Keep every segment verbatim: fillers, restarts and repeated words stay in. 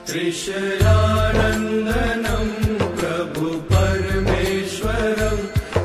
त्रिशरानन्दनं प्रभु परमेश्वरं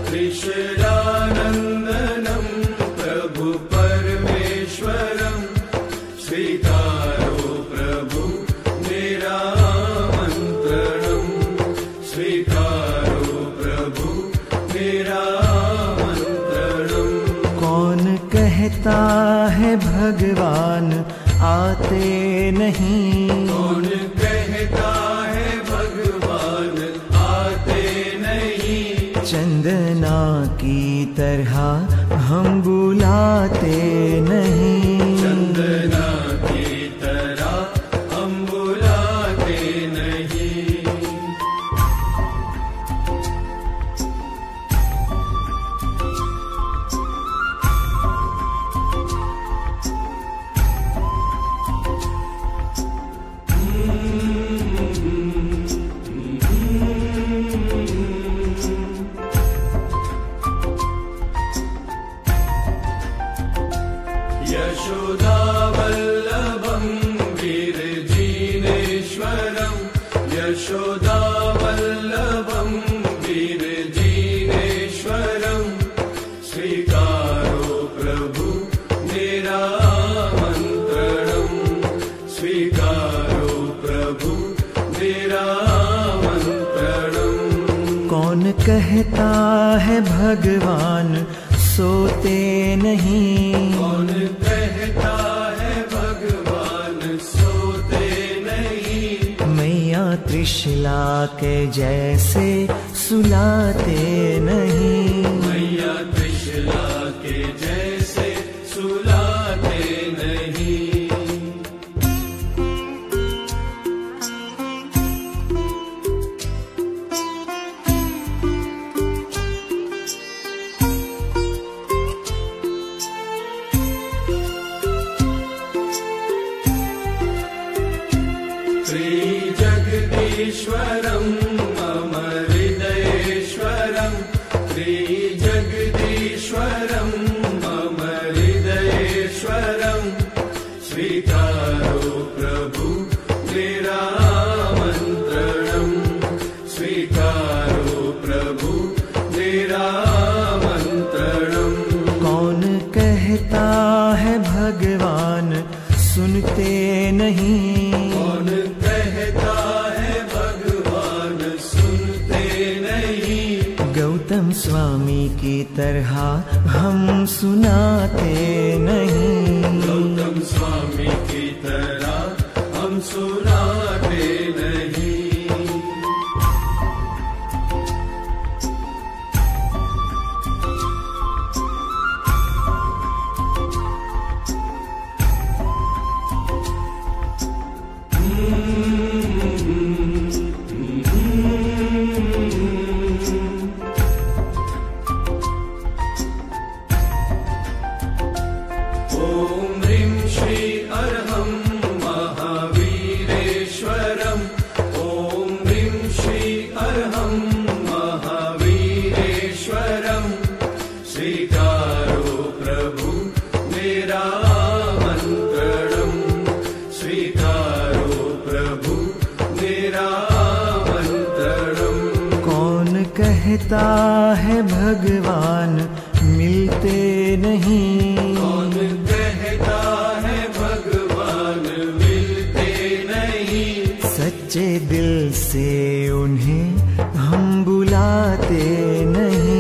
त्रिशरानन्दनं प्रभु परमेश्वरं स्वीकारो प्रभु मेरा आमन्त्रणं स्वीकारो प्रभु मेरा आमन्त्रणं। कौन कहता है भगवान आते नहीं, कौन कहता है भगवान आते नहीं, चंदना की तरह हम बुलाते नहीं, चंदना की तरह हम बुलाते नहीं। यशोदावल्लभं वीरजीनेश्वरं यशोदावल्लभं वीरजीनेश्वरं स्वीकारो प्रभु मेरा आमन्त्रणं स्वीकारो प्रभु मेरा आमन्त्रणं। कौन कहता है भगवान सोते नहीं, कौन कहता है भगवान सोते नहीं, मैया त्रिशला के जैसे सुलाते नहीं, मैया त्रिशला के जैसे सुलाते नहीं। त्रिजगदीश्वरं मम हृदयेश्वरं त्रिजगदीश्वरं मम हृदयेश्वरं स्वीकारो प्रभु मेरा आमन्त्रणं स्वीकारो प्रभु मेरा आमन्त्रणं। कौन कहता है भगवान सुनते नहीं, कौन कहता है भगवान सुनते नहीं, गौतम स्वामी की तरह हम सुनाते नहीं, गौतम स्वामी की तरह हम सुनाते नहीं। ॐ ह्रीं श्री अर्हं महावीरेश्वरम् ॐ ह्रीं श्री अर्हं महावीरेश्वरम् स्वीकारो प्रभु मेरा आमन्त्रणं स्वीकारो प्रभु मेरा आमन्त्रणं। कौन कहता है भगवान मिलते नहीं, कौन कहता है भगवान मिलते नहीं, सच्चे दिल से उन्हें हम बुलाते नहीं,